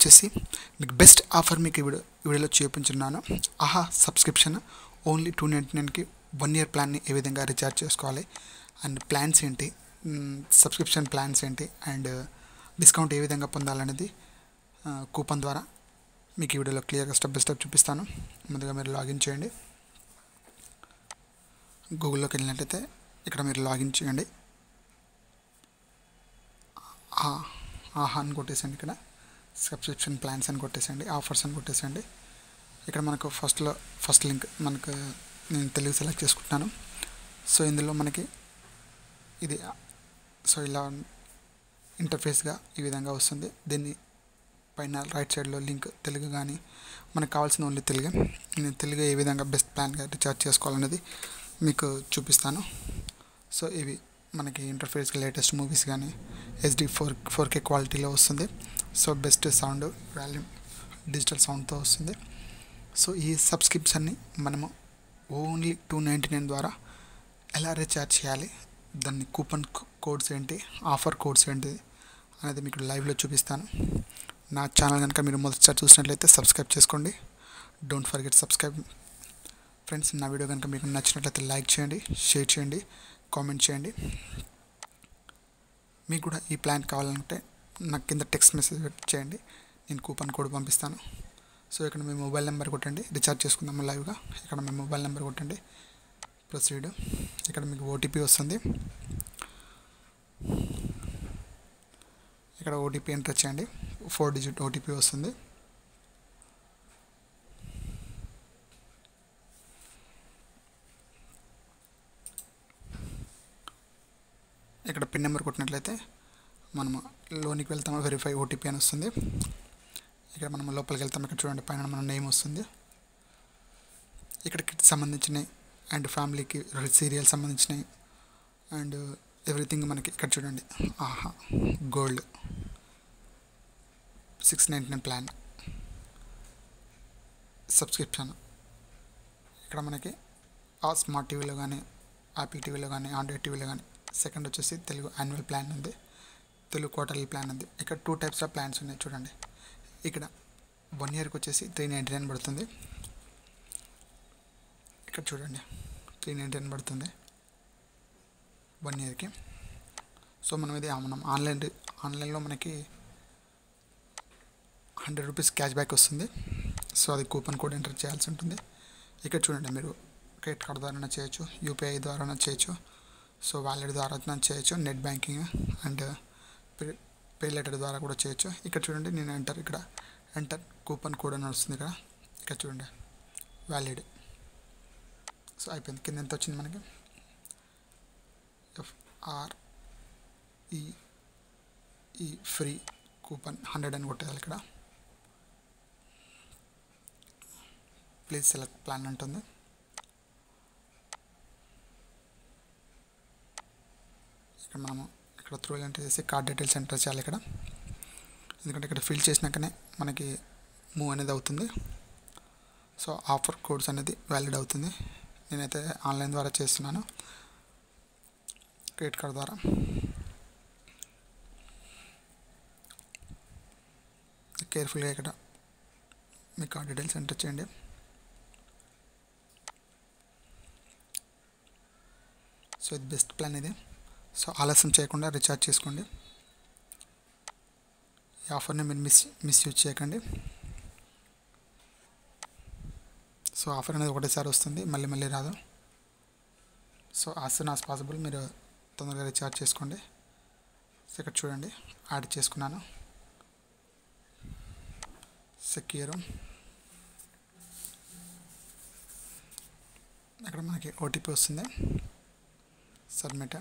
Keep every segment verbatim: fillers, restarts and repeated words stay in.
వచ్చేసి మీకు best offer మీకు ఈ వీడియో ఈ వీడియోలో చూపించున్నాను. Aha subscription only two ninety నైన్కి వన్ ఇయర్ ప్లాన్ని ఏ విధంగా రీఛార్జ్ చేసుకోవాలి అండ్ ప్లాన్స్ ఏంటి, సబ్స్క్రిప్షన్ ప్లాన్స్ ఏంటి అండ్ డిస్కౌంట్ ఏ విధంగా పొందాలనేది కూపన్ ద్వారా మీకు ఈ వీడియోలో క్లియర్గా స్టెప్ బై స్టెప్ చూపిస్తాను. ముందుగా మీరు లాగిన్ చేయండి. గూగుల్లోకి వెళ్ళినట్లయితే ఇక్కడ మీరు లాగిన్ చేయండి. ఆహా అని కొట్టేసండి, ఇక్కడ సబ్స్క్రిప్షన్ ప్లాన్స్ అని కొట్టేసండి, ఆఫర్స్ అని కొట్టేసండి. ఇక్కడ మనకు ఫస్ట్లో ఫస్ట్ లింక్ మనకు నేను తెలుగు సెలెక్ట్ చేసుకుంటున్నాను. సో ఇందులో మనకి ఇది సో ఇలా ఇంటర్ఫేస్గా ఈ విధంగా వస్తుంది. దీన్ని పైన రైట్ సైడ్లో లింక్ తెలుగు కానీ మనకు కావాల్సిన ఓన్లీ తెలుగు. నేను తెలుగు ఏ విధంగా బెస్ట్ ప్లాన్గా రీఛార్జ్ చేసుకోవాలనేది మీకు చూపిస్తాను. సో ఇవి మనకి ఇంటర్ఫేస్గా లేటెస్ట్ మూవీస్ కానీ హెచ్డి ఫోర్ ఫోర్ కే క్వాలిటీలో వస్తుంది. So best sound volume digital సౌండ్తో వస్తుంది. సో ఈ సబ్స్క్రిప్షన్ని మనము ఓన్లీ టూ నైంటీ నైన్ ద్వారా ఎలా రీఛార్జ్ చేయాలి, దాన్ని కూపన్ కోడ్స్ ఏంటి, ఆఫర్ కోడ్స్ ఏంటి అనేది మీకు లైవ్లో చూపిస్తాను. నా ఛానల్ కనుక మీరు మొదటిసారి చూసినట్లయితే సబ్స్క్రైబ్ చేసుకోండి. Don't forget subscribe friends. నా వీడియో కనుక మీకు నచ్చినట్లయితే లైక్ చేయండి, షేర్ చేయండి, కామెంట్ చేయండి. మీకు కూడా ఈ ప్లాన్ కావాలంటే నాకు కింద టెక్స్ట్ మెసేజ్ చేయండి, నేను కూపన్ కోడ్ పంపిస్తాను. సో ఇక్కడ మీ మొబైల్ నెంబర్ కొట్టండి, రీఛార్జ్ చేసుకుందాము లైవ్గా. ఇక్కడ మీ మొబైల్ నెంబర్ కొట్టండి, ప్రొసీడ్. ఇక్కడ మీకు ఓటీపీ వస్తుంది, ఇక్కడ ఓటీపీ ఎంటర్ చేయండి. ఫోర్ డిజిట్ ఓటీపీ వస్తుంది. ఇక్కడ పిన్ నెంబర్ కొట్టినట్లయితే మనము లోనికి వెళ్తాము, వెరిఫై ఓటీపీ అని వస్తుంది. ఇక్కడ మనం లోపలికి వెళ్తాము. ఇక్కడ చూడండి పైన మన నేమ్ వస్తుంది. ఇక్కడ కిడ్స్ సంబంధించినవి అండ్ ఫ్యామిలీకి సీరియల్ సంబంధించినవి అండ్ ఎవ్రీథింగ్ మనకి ఇక్కడ చూడండి. Aha gold six ninety nine plan subscription. ఇక్కడ మనకి ఆ స్మార్ట్ టీవీలో కానీ యాపిల్ టీవీలో కానీ ఆండ్రాయిడ్ టీవీలో కానీ. సెకండ్ వచ్చేసి తెలుగు యాన్యువల్ ప్లాన్ ఉంది, తెలుగు క్వార్టర్లీ ప్లాన్ ఉంది. ఇక్కడ టూ టైప్స్ ఆఫ్ ప్లాన్స్ ఉన్నాయి చూడండి. ఇక్కడ వన్ ఇయర్కి వచ్చేసి త్రీ నైంటీ నైన్ పడుతుంది. ఇక్కడ చూడండి త్రీ నైంటీ నైన్ పడుతుంది వన్ ఇయర్కి. సో మనం ఇది మనం ఆన్లైన్ ఆన్లైన్లో మనకి హండ్రెడ్ రూపీస్ క్యాష్ బ్యాక్ వస్తుంది. సో అది కూపన్ కోడ్ ఎంటర్ చేయాల్సి ఉంటుంది. ఇక్కడ చూడండి మీరు క్రెడిట్ కార్డ్ ద్వారా చేయొచ్చు, యూపీఐ ద్వారా చేయొచ్చు, సో వాలెట్ ద్వారా చేయొచ్చు, net banking and pay pay later ద్వారా కూడా చేయొచ్చు. ఇక్కడ చూడండి నేను ఎంటర్ ఇక్కడ ఎంటర్ కూపన్ కోడ్ అని వస్తుంది. ఇక్కడ ఇక్కడ చూడండి వ్యాలిడ్. సో అయిపోయింది. కింద ఎంత వచ్చింది మనకి ఎఫ్ఆర్ ఈ ఫ్రీ కూపన్ హండ్రెడ్ అని కొట్టేయాలి. ఇక్కడ ప్లీజ్ సెలెక్ట్ ప్లాన్ ఉంటుంది. ఇక్కడ మనము ఇక్కడ త్రూ ఎంటర్ చేసి కార్డ్ డీటెయిల్స్ ఎంటర్ చేయాలి ఇక్కడ, ఎందుకంటే ఇక్కడ ఫిల్ చేసినాకనే మనకి మూవ్ అనేది అవుతుంది. సో ఆఫర్ కోడ్స్ అనేది వ్యాలిడ్ అవుతుంది. నేనైతే ఆన్లైన్ ద్వారా చేస్తున్నాను, క్రెడిట్ కార్డ్ ద్వారా. కేర్ఫుల్గా ఇక్కడ మీ కార్డ్ డీటెయిల్స్ ఎంటర్ చేయండి. సో ఇది బెస్ట్ ప్లాన్ ఇది. సో ఆలస్యం చేయకుండా రీఛార్జ్ చేసుకోండి. ఈ ఆఫర్ని మీరు మిస్ మిస్యూజ్ చేయకండి. సో ఆఫర్ అనేది ఒకటేసారి వస్తుంది, మళ్ళీ మళ్ళీ రాదు. So as soon as possible మీరు తొందరగా రీఛార్జ్ చేసుకోండి. సో ఇక్కడ చూడండి యాడ్ చేసుకున్నాను. సెక్యూర్. ఇక్కడ మనకి ఓటీపీ వస్తుంది, సబ్మిట్.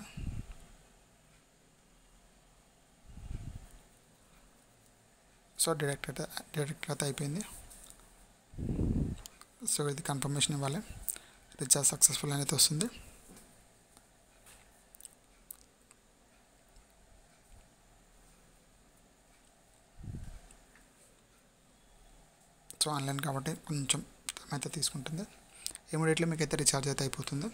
సో డైరెక్ట్ అయితే డైరెక్ట్ అయితే అయిపోయింది. సో ఇది కన్ఫర్మేషన్ ఇవ్వాలి, రీఛార్జ్ సక్సెస్ఫుల్ అనేది వస్తుంది. సో ఆన్లైన్ కాబట్టి కొంచెం టైం అయితే తీసుకుంటుంది. ఇమీడియట్లీ మీకు అయితే రీఛార్జ్ అయితే అయిపోతుంది.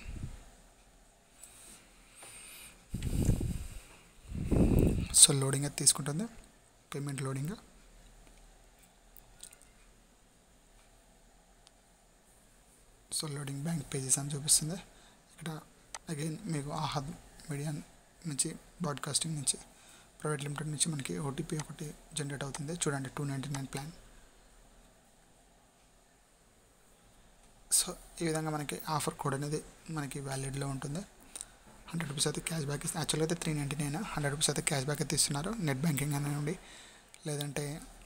సో లోడింగ్ అయితే తీసుకుంటుంది, payment loading. So loading bank pages అని చూపిస్తుంది. ఇక్కడ అగైన్ మీకు ఆహా మీడియా నుంచి బ్రాడ్కాస్టింగ్ నుంచి ప్రైవేట్ లిమిటెడ్ నుంచి మనకి ఓటీపీ ఒకటి జనరేట్ అవుతుంది. చూడండి two ninety nine plan. So ఈ విధంగా మనకి ఆఫర్ కోడ్ అనేది మనకి వ్యాలిడ్లో ఉంటుంది. హండ్రెడ్ రూపీస్ అయితే క్యాష్ బ్యాక్ ఇస్తుంది. యాక్చువల్గా అయితే three ninety nine hundred rupees అయితే క్యాష్ బ్యాక్ అయితే ఇస్తున్నారు. నెట్ బ్యాంకింగ్ అనేవి లేదంటే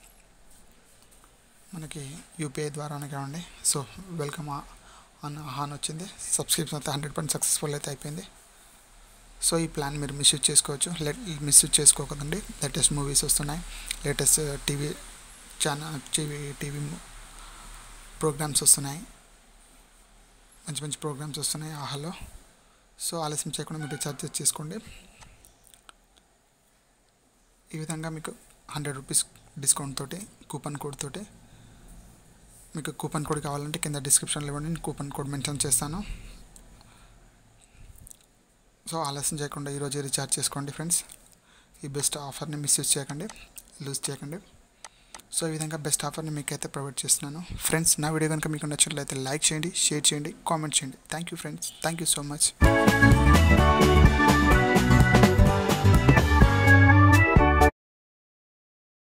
మనకి యూపీఐ ద్వారానే కావండి. సో వెల్కమ్ అన్న ఆన్ వచ్చింది. సబ్స్క్రిప్షన్ అయితే హండ్రెడ్ పర్సెంట్ సక్సెస్ఫుల్ అయితే అయిపోయింది. సో ఈ ప్లాన్ మీరు మిస్యూజ్ చేసుకోవచ్చు. లెట్ మిస్యూజ్ చేసుకోకదండి. లేటెస్ట్ మూవీస్ వస్తున్నాయి, latest TV channel TV TV programmes వస్తున్నాయి, మంచి మంచి ప్రోగ్రామ్స్ వస్తున్నాయి ఆహాలో. సో ఆలస్యం చేయకుండా మీరు రీఛార్జ్ చేసుకోండి. ఈ విధంగా మీకు హండ్రెడ్ రూపీస్ డిస్కౌంట్ తోటి కూపన్ కోడ్ తోటి మీకు కూపన్ కోడ్ కావాలంటే కింద డిస్క్రిప్షన్లో ఇవ్వండి, నేను కూపన్ కోడ్ మెన్షన్ చేస్తాను. సో ఆలస్యం చేయకుండా ఈరోజు రీఛార్జ్ చేసుకోండి ఫ్రెండ్స్. ఈ బెస్ట్ ఆఫర్ని మిస్యూజ్ చేయకండి, లూజ్ చేయకండి. సో ఈ విధంగా బెస్ట్ ఆఫర్ని మీకైతే ప్రొవైడ్ చేస్తున్నాను ఫ్రెండ్స్. నా వీడియో కనుక మీకు నచ్చినట్లయితే లైక్ చేయండి, షేర్ చేయండి, కామెంట్ చేయండి. Thank you friends, thank you so much.